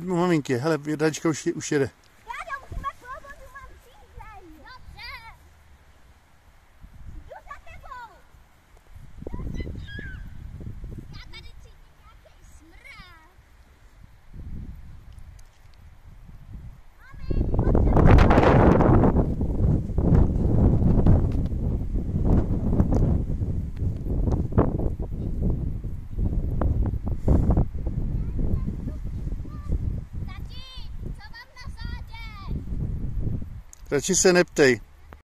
u maminky. Hele, Radečka už jede. Radši se neptej.